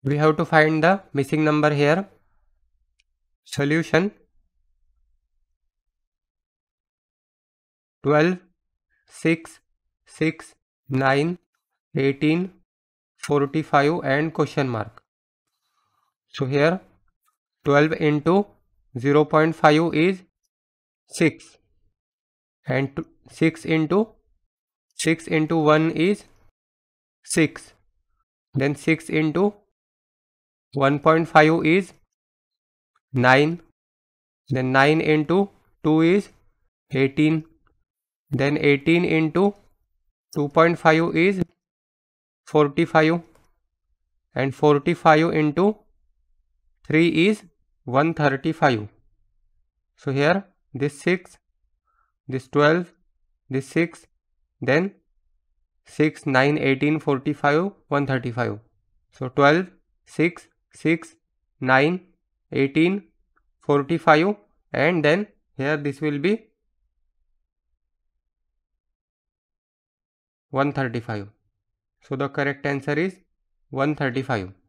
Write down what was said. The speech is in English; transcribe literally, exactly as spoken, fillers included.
We have to find the missing number here. Solution: twelve, six, six, nine, eighteen, forty-five and question mark. So here twelve into zero point five is six, and six into six into one is six, then six into one point five is nine, then nine into two is eighteen, then eighteen into two point five is forty-five, and forty-five into three is one hundred thirty-five. So here this six, this twelve, this six, then six, nine, eighteen, forty-five, one hundred thirty-five. So twelve, six, six, nine, eighteen, forty-five, and then here this will be one hundred thirty-five. So the correct answer is one hundred thirty-five.